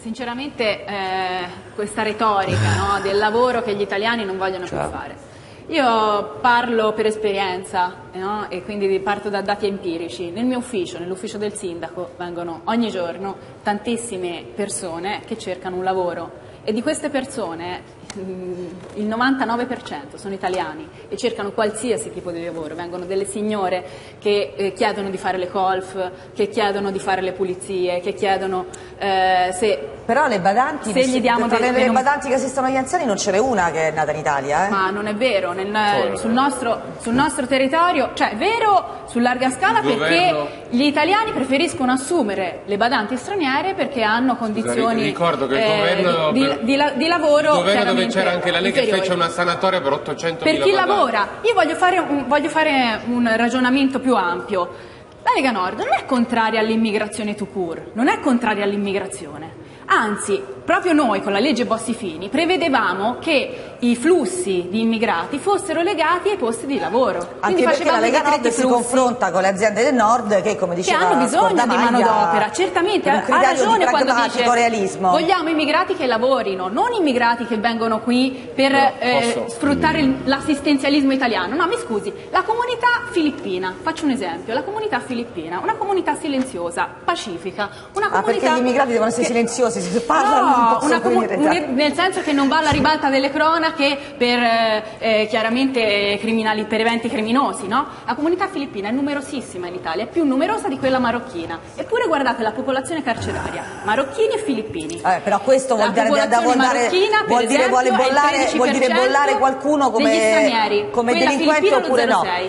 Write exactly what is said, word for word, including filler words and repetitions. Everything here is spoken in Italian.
Sinceramente eh, questa retorica, no, del lavoro che gli italiani non vogliono più fare. Io parlo per esperienza, no, e quindi parto da dati empirici. Nel mio ufficio, nell'ufficio del sindaco, vengono ogni giorno tantissime persone che cercano un lavoro e di queste persone il novantanove per cento sono italiani e cercano qualsiasi tipo di lavoro. Vengono delle signore che eh, chiedono di fare le colf, che chiedono di fare le pulizie, che chiedono eh, se... Però le badanti, se gli diamo tra de, le non... badanti che assistono agli anziani non ce n'è una che è nata in Italia. Eh? Ma non è vero, nel, sul, nostro, sul nostro territorio, cioè è vero su larga scala perché governo... gli italiani preferiscono assumere le badanti straniere perché hanno condizioni ricordo che il eh, governo di, per... di, di, di lavoro il governo dove c'era anche la Lega inferiori. Fece una sanatoria per ottocentomila per chi badanti. lavora. Io voglio fare, un, voglio fare un ragionamento più ampio. La Lega Nord non è contraria all'immigrazione tout court, non è contraria all'immigrazione. Anzi, proprio noi con la legge Bossi-Fini prevedevamo che i flussi di immigrati fossero legati ai posti di lavoro. Anche perché la Lega Nord si confronta con le aziende del Nord che, come diceva, che hanno bisogno di manodopera. Certamente ha ragione quando dice realismo. Vogliamo immigrati che lavorino, non immigrati che vengono qui per no, eh, sfruttare l'assistenzialismo italiano. No, mi scusi, la comunità filippina, faccio un esempio, la comunità filippina, una comunità silenziosa, pacifica, una comunità... Ah, perché gli immigrati devono essere silenziosi? Si parlano, no, non una un, nel senso che non va alla ribalta delle cronache per eh, chiaramente criminali, per eventi criminosi, no? La comunità filippina è numerosissima in Italia, è più numerosa di quella marocchina, eppure guardate la popolazione carceraria, marocchini e filippini. Eh, però questo vuol dire, da, da, vuol dare, vuol dire, esempio, vuole bollare, vuol dire bollare qualcuno come, come delinquente oppure no?